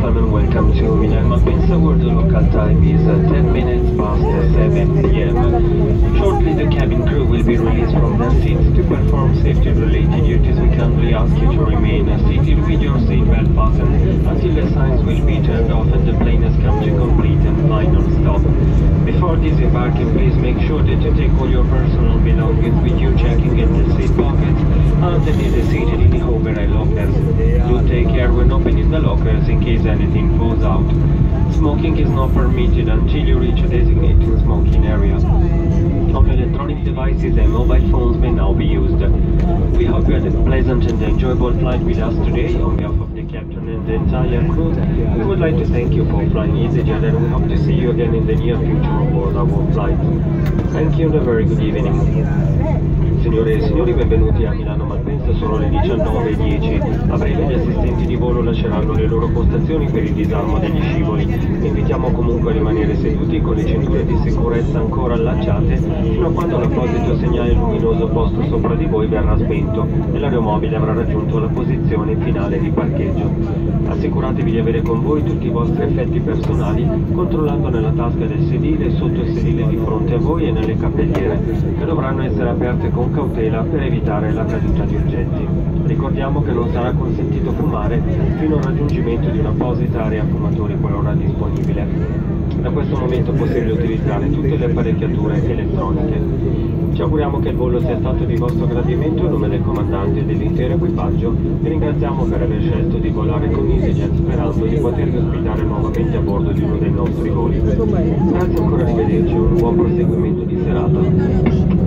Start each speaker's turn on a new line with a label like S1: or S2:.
S1: welcome and welcome to Milan Malpensa, where the local time is 10 minutes past 7 p.m. Shortly the cabin crew will be released from their seats to perform safety-related duties. We kindly ask you to remain seated with your seatbelt fastened until the signs will be turned off and the plane has come to complete and final stop. Before disembarking, please make sure that you take all your personal belongings with you, checking in the seat pockets underneath the seat and in the overhead lockers. Do take care when opening the lockers in case anything falls out. Smoking is not permitted until you reach a designated smoking area. All electronic devices and mobile phones may now be used. We hope you had a pleasant and enjoyable flight with us today. On behalf of the captain and the entire crew, we would like to thank you for flying EasyJet, and we hope to see you again in the near future aboard our flight. Thank you and a very good evening. Signore e signori, benvenuti a Milano Malpensa, sono le 19:10. A breve gli assistenti di volo lasceranno le loro postazioni per il disarmo degli scivoli. Vi invitiamo comunque a rimanere seduti con le cinture di sicurezza ancora allacciate fino a quando l'apposito segnale luminoso posto sopra di voi verrà spento e l'aeromobile avrà raggiunto la posizione finale di parcheggio. Assicuratevi di avere con voi tutti i vostri effetti personali, controllando nella tasca del sedile, sotto il sedile di fronte a voi e nelle cappelliere, che dovranno essere aperte con cautela per evitare la caduta di oggetti. Ricordiamo che non sarà consentito fumare fino al raggiungimento di un'apposita area fumatori qualora disponibile. Da questo momento è possibile utilizzare tutte le apparecchiature elettroniche. Ci auguriamo che il volo sia stato di vostro gradimento. In nome del comandante e dell'intero equipaggio vi ringraziamo per aver scelto di volare con EasyJet, sperando di potervi ospitare nuovamente a bordo di uno dei nostri voli. Grazie ancora, arrivederci e un buon proseguimento di serata.